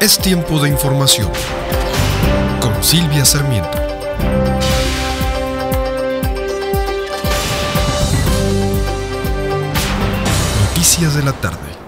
Es tiempo de información con Silvia Sarmiento. Noticias de la tarde.